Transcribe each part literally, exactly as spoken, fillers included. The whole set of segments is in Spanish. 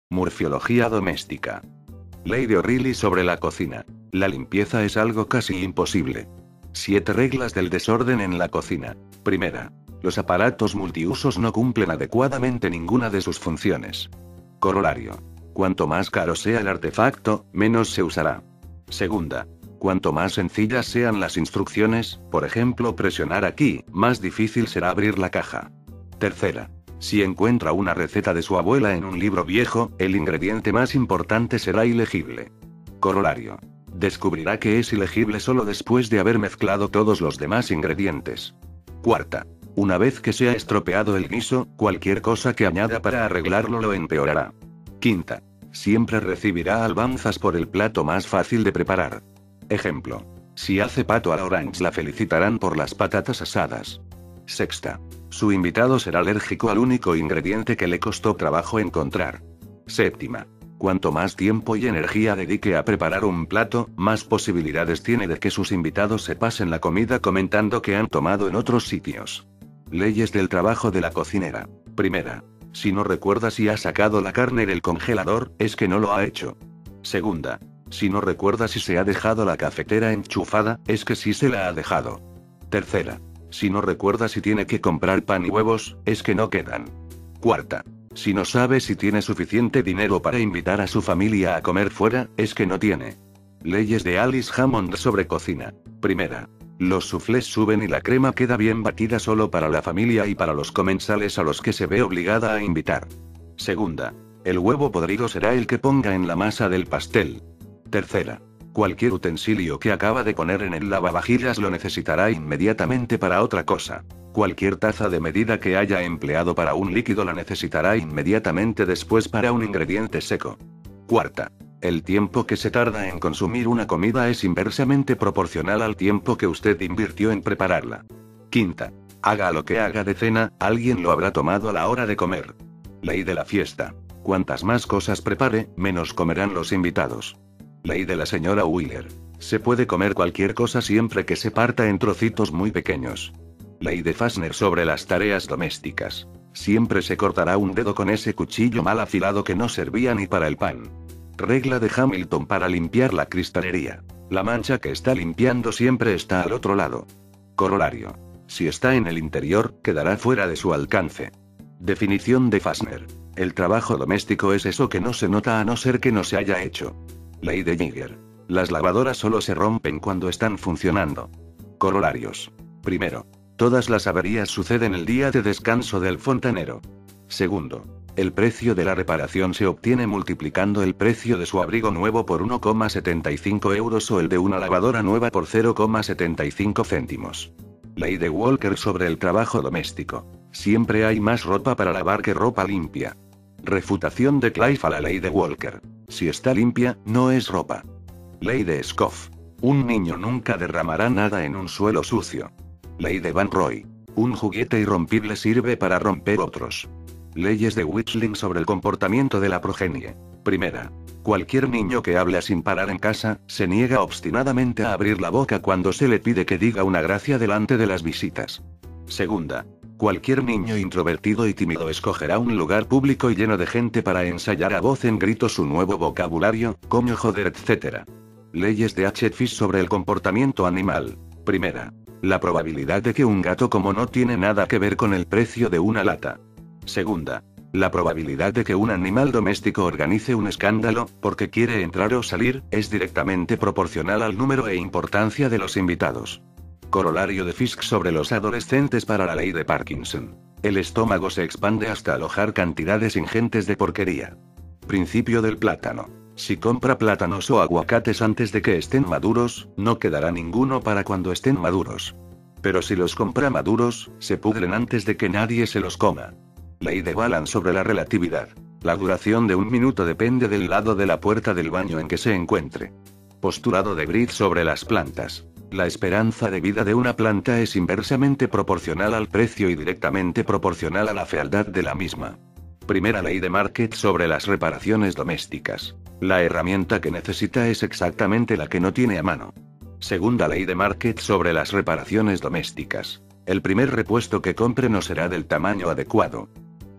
Murfiología doméstica. Ley de O'Reilly sobre la cocina. La limpieza es algo casi imposible. Siete reglas del desorden en la cocina. Primera. Los aparatos multiusos no cumplen adecuadamente ninguna de sus funciones. Corolario. Cuanto más caro sea el artefacto, menos se usará. Segunda. Cuanto más sencillas sean las instrucciones, por ejemplo presionar aquí, más difícil será abrir la caja. Tercera. Si encuentra una receta de su abuela en un libro viejo, el ingrediente más importante será ilegible. Corolario. Descubrirá que es ilegible solo después de haber mezclado todos los demás ingredientes. Cuarta. Una vez que se ha estropeado el guiso, cualquier cosa que añada para arreglarlo lo empeorará. Quinta. Siempre recibirá alabanzas por el plato más fácil de preparar. Ejemplo. Si hace pato a la orange la felicitarán por las patatas asadas. Sexta. Su invitado será alérgico al único ingrediente que le costó trabajo encontrar. Séptima. Cuanto más tiempo y energía dedique a preparar un plato, más posibilidades tiene de que sus invitados se pasen la comida comentando que han tomado en otros sitios. Leyes del trabajo de la cocinera. Primera. Si no recuerda si ha sacado la carne del congelador, es que no lo ha hecho. Segunda. Si no recuerda si se ha dejado la cafetera enchufada, es que sí se la ha dejado. Tercera. Si no recuerda si tiene que comprar pan y huevos, es que no quedan. Cuarta. Si no sabe si tiene suficiente dinero para invitar a su familia a comer fuera, es que no tiene. Leyes de Alice Hammond sobre cocina. Primera. Los soufflés suben y la crema queda bien batida solo para la familia y para los comensales a los que se ve obligada a invitar. Segunda. El huevo podrido será el que ponga en la masa del pastel. Tercera. Cualquier utensilio que acaba de poner en el lavavajillas lo necesitará inmediatamente para otra cosa. Cualquier taza de medida que haya empleado para un líquido la necesitará inmediatamente después para un ingrediente seco. Cuarta. El tiempo que se tarda en consumir una comida es inversamente proporcional al tiempo que usted invirtió en prepararla. Quinta. Haga lo que haga de cena, alguien lo habrá tomado a la hora de comer. Ley de la fiesta. Cuantas más cosas prepare, menos comerán los invitados. Ley de la señora Wheeler. Se puede comer cualquier cosa siempre que se parta en trocitos muy pequeños. Ley de Fassner sobre las tareas domésticas. Siempre se cortará un dedo con ese cuchillo mal afilado que no servía ni para el pan. Regla de Hamilton para limpiar la cristalería. La mancha que está limpiando siempre está al otro lado. Corolario. Si está en el interior, quedará fuera de su alcance. Definición de Fassner. El trabajo doméstico es eso que no se nota a no ser que no se haya hecho. Ley de Giger. Las lavadoras solo se rompen cuando están funcionando. Corolarios. Primero. Todas las averías suceden el día de descanso del fontanero. Segundo. El precio de la reparación se obtiene multiplicando el precio de su abrigo nuevo por uno coma setenta y cinco euros o el de una lavadora nueva por cero coma setenta y cinco céntimos. Ley de Walker sobre el trabajo doméstico. Siempre hay más ropa para lavar que ropa limpia. Refutación de Clive a la ley de Walker. Si está limpia, no es ropa. Ley de Scoff. Un niño nunca derramará nada en un suelo sucio. Ley de Van Roy. Un juguete irrompible sirve para romper otros. Leyes de Witchling sobre el comportamiento de la progenie. Primera. Cualquier niño que habla sin parar en casa, se niega obstinadamente a abrir la boca cuando se le pide que diga una gracia delante de las visitas. Segunda. Cualquier niño introvertido y tímido escogerá un lugar público y lleno de gente para ensayar a voz en grito su nuevo vocabulario, coño, joder, etcétera. Leyes de H. Fish sobre el comportamiento animal. Primera. La probabilidad de que un gato como no tiene nada que ver con el precio de una lata. Segunda. La probabilidad de que un animal doméstico organice un escándalo, porque quiere entrar o salir, es directamente proporcional al número e importancia de los invitados. Corolario de Fisk sobre los adolescentes para la ley de Parkinson. El estómago se expande hasta alojar cantidades ingentes de porquería. Principio del plátano. Si compra plátanos o aguacates antes de que estén maduros, no quedará ninguno para cuando estén maduros. Pero si los compra maduros, se pudren antes de que nadie se los coma. Ley de Balance sobre la relatividad. La duración de un minuto depende del lado de la puerta del baño en que se encuentre. Postulado de Grid sobre las plantas. La esperanza de vida de una planta es inversamente proporcional al precio y directamente proporcional a la fealdad de la misma. Primera ley de Market sobre las reparaciones domésticas. La herramienta que necesita es exactamente la que no tiene a mano. Segunda ley de Market sobre las reparaciones domésticas. El primer repuesto que compre no será del tamaño adecuado.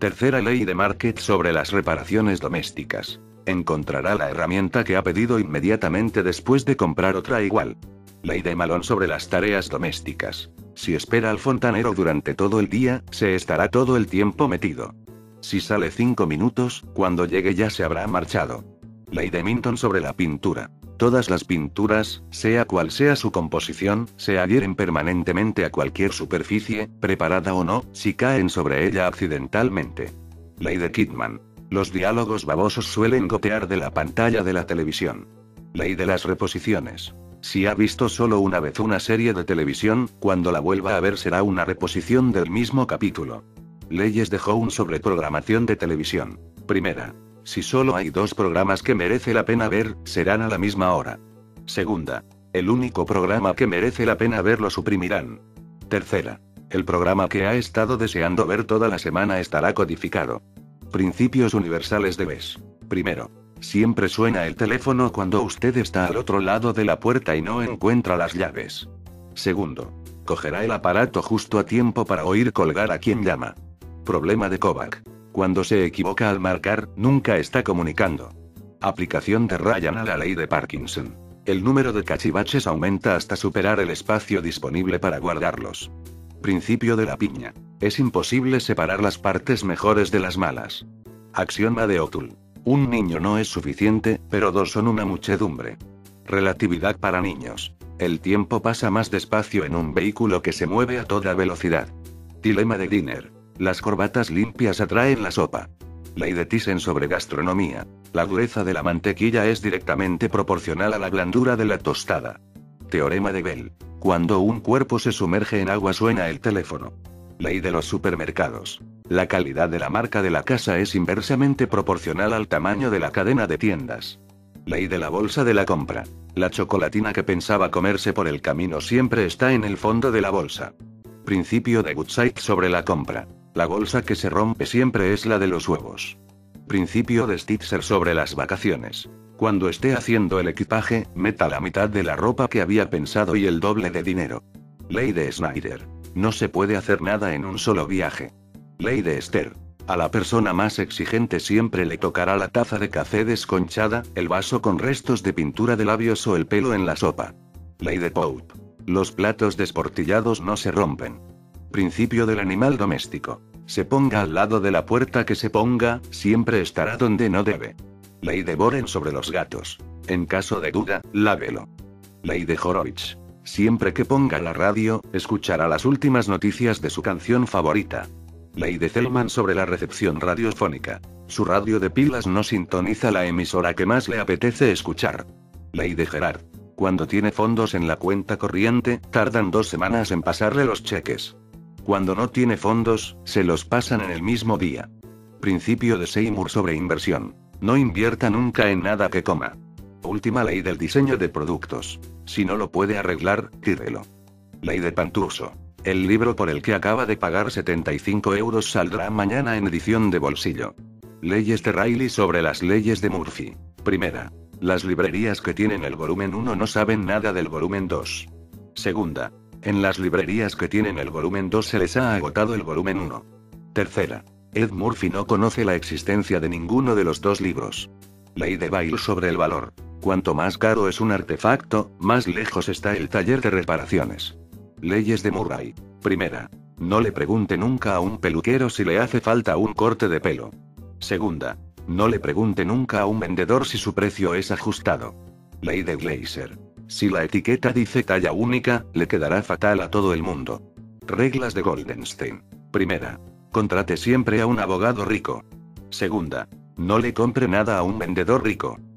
Tercera ley de Market sobre las reparaciones domésticas. Encontrará la herramienta que ha pedido inmediatamente después de comprar otra igual. Ley de Malone sobre las tareas domésticas. Si espera al fontanero durante todo el día, se estará todo el tiempo metido. Si sale cinco minutos, cuando llegue ya se habrá marchado. Ley de Minton sobre la pintura. Todas las pinturas, sea cual sea su composición, se adhieren permanentemente a cualquier superficie, preparada o no, si caen sobre ella accidentalmente. Ley de Kidman. Los diálogos babosos suelen gotear de la pantalla de la televisión. Ley de las reposiciones. Si ha visto solo una vez una serie de televisión, cuando la vuelva a ver será una reposición del mismo capítulo. Leyes de Home sobre programación de televisión. Primera. Si solo hay dos programas que merece la pena ver, serán a la misma hora. Segunda. El único programa que merece la pena ver lo suprimirán. Tercera. El programa que ha estado deseando ver toda la semana estará codificado. Principios universales de B E S. Primero. Siempre suena el teléfono cuando usted está al otro lado de la puerta y no encuentra las llaves. Segundo. Cogerá el aparato justo a tiempo para oír colgar a quien llama. Problema de Kovac. Cuando se equivoca al marcar, nunca está comunicando. Aplicación de Ryan a la ley de Parkinson. El número de cachivaches aumenta hasta superar el espacio disponible para guardarlos. Principio de la piña. Es imposible separar las partes mejores de las malas. Axioma de O'Toole. Un niño no es suficiente, pero dos son una muchedumbre. Relatividad para niños. El tiempo pasa más despacio en un vehículo que se mueve a toda velocidad. Dilema de Dinner. Las corbatas limpias atraen la sopa. Ley de Thyssen sobre gastronomía. La dureza de la mantequilla es directamente proporcional a la blandura de la tostada. Teorema de Bell. Cuando un cuerpo se sumerge en agua suena el teléfono. Ley de los supermercados. La calidad de la marca de la casa es inversamente proporcional al tamaño de la cadena de tiendas. Ley de la bolsa de la compra. La chocolatina que pensaba comerse por el camino siempre está en el fondo de la bolsa. Principio de Woodside sobre la compra. La bolsa que se rompe siempre es la de los huevos. Principio de Stitzer sobre las vacaciones. Cuando esté haciendo el equipaje, meta la mitad de la ropa que había pensado y el doble de dinero. Ley de Snyder. No se puede hacer nada en un solo viaje. Ley de Esther. A la persona más exigente siempre le tocará la taza de café desconchada, el vaso con restos de pintura de labios o el pelo en la sopa. Ley de Pope. Los platos desportillados no se rompen. Principio del animal doméstico. Se ponga al lado de la puerta que se ponga, siempre estará donde no debe. Ley de Boren sobre los gatos. En caso de duda, lávelo. Ley de Horowitz. Siempre que ponga la radio, escuchará las últimas noticias de su canción favorita. Ley de Zellman sobre la recepción radiofónica. Su radio de pilas no sintoniza la emisora que más le apetece escuchar. Ley de Gerard. Cuando tiene fondos en la cuenta corriente, tardan dos semanas en pasarle los cheques. Cuando no tiene fondos, se los pasan en el mismo día. Principio de Seymour sobre inversión. No invierta nunca en nada que coma. Última ley del diseño de productos. Si no lo puede arreglar, tírelo. Ley de Panturso. El libro por el que acaba de pagar setenta y cinco euros saldrá mañana en edición de bolsillo. Leyes de Riley sobre las leyes de Murphy. Primera. Las librerías que tienen el volumen uno no saben nada del volumen dos. Segunda. En las librerías que tienen el volumen dos se les ha agotado el volumen uno. Tercera. Ed Murphy no conoce la existencia de ninguno de los dos libros. Ley de Bale sobre el valor. Cuanto más caro es un artefacto, más lejos está el taller de reparaciones. Leyes de Murray. Primera. No le pregunte nunca a un peluquero si le hace falta un corte de pelo. Segunda. No le pregunte nunca a un vendedor si su precio es ajustado. Ley de Glaser. Si la etiqueta dice talla única, le quedará fatal a todo el mundo. Reglas de Goldenstein. Primera. Contrate siempre a un abogado rico. Segunda. No le compre nada a un vendedor rico.